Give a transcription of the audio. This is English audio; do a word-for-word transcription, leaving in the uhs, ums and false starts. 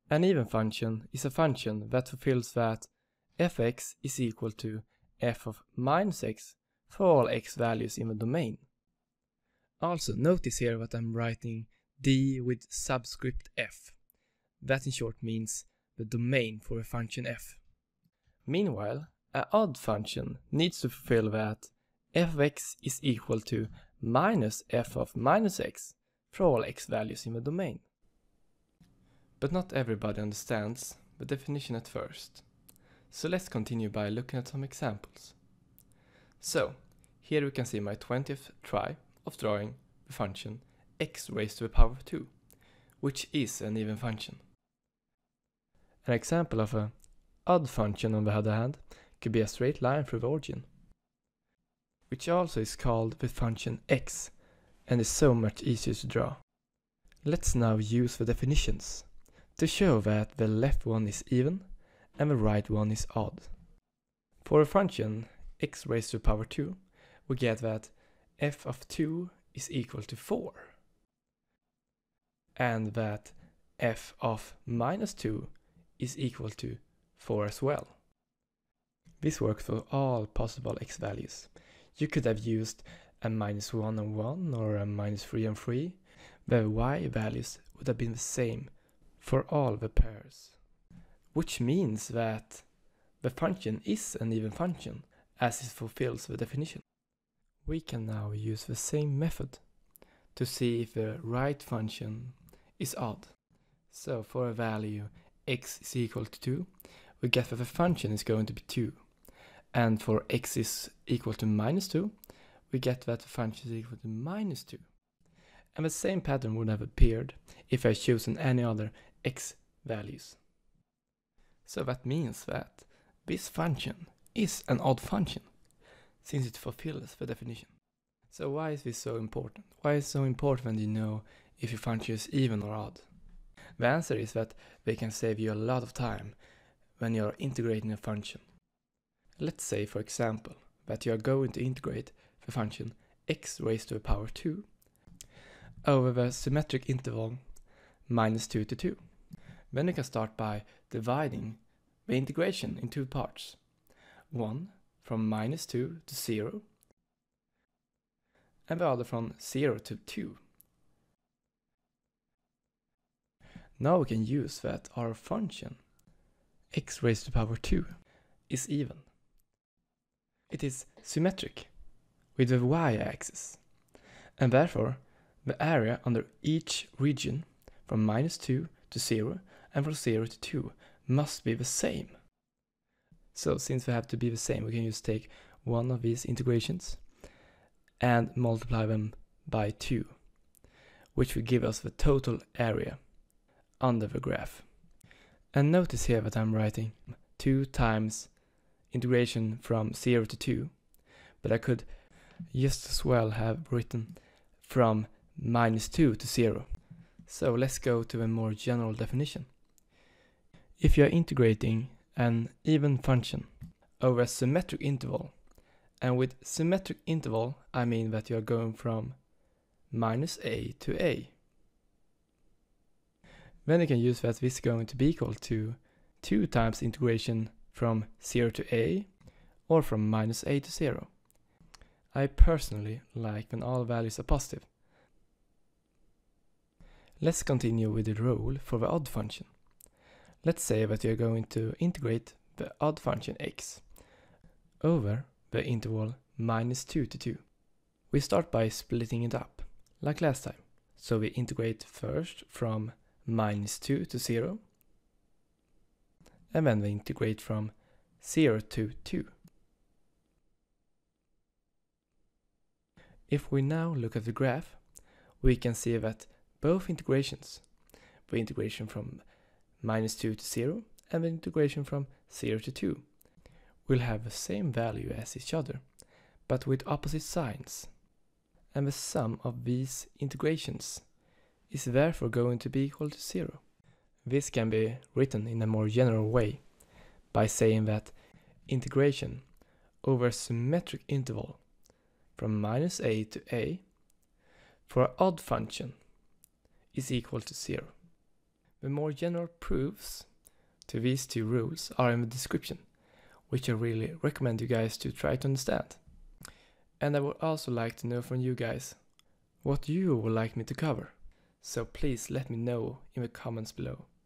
An even function is a function that fulfills that f(x) is equal to f of minus x for all x values in the domain. Also, notice here that I'm writing d with subscript f. That in short means the domain for a function f. Meanwhile, an odd function needs to fulfill that f of x is equal to minus f of minus x for all x values in the domain. But not everybody understands the definition at first. So let's continue by looking at some examples. So, here we can see my twentieth try of drawing the function x raised to the power of two, which is an even function. An example of an odd function, on the other hand, could be a straight line through the origin, which also is called the function x, and is so much easier to draw. Let's now use the definitions to show that the left one is even and the right one is odd. For a function x raised to the power two, we get that f of two is equal to four, and that f of minus two is equal to four as well. This works for all possible x values. You could have used a minus one and one or a minus three and three. The y values would have been the same for all the pairs, which means that the function is an even function as it fulfills the definition. We can now use the same method to see if the right function is odd. So for a value x is equal to two, we get that the function is going to be two. And for x is equal to minus two, we get that the function is equal to minus two. And the same pattern would have appeared if I had chosen any other x values. So that means that this function is an odd function, since it fulfills the definition. So why is this so important? Why is it so important when you know if your function is even or odd? The answer is that they can save you a lot of time when you are integrating a function. Let's say, for example, that you are going to integrate the function x raised to the power two over the symmetric interval minus two to two. Then you can start by dividing the integration in two parts. One from minus two to zero, and the other from zero to two. Now we can use that our function x raised to the power two is even. It is symmetric with the y-axis, and therefore the area under each region from minus two to zero and from zero to two must be the same. So since they have to be the same, we can just take one of these integrations and multiply them by two, which will give us the total area under the graph. And notice here that I'm writing two times integration from zero to two, but I could just as well have written from minus two to zero. So let's go to a more general definition. If you are integrating an even function over a symmetric interval, and with symmetric interval I mean that you are going from minus a to a, then you can use that this is going to be equal to two times integration from zero to a, or from minus a to zero. I personally like when all values are positive. Let's continue with the rule for the odd function. Let's say that you're going to integrate the odd function x over the interval minus two to two. We start by splitting it up, like last time. So we integrate first from minus two to zero, and then we integrate from zero to two. If we now look at the graph, we can see that both integrations, the integration from minus two to zero and the integration from zero to two, will have the same value as each other, but with opposite signs. And the sum of these integrations is therefore going to be equal to zero. This can be written in a more general way by saying that integration over a symmetric interval from minus a to a for an odd function is equal to zero. The more general proofs to these two rules are in the description, which I really recommend you guys to try to understand. And I would also like to know from you guys what you would like me to cover. So please let me know in the comments below.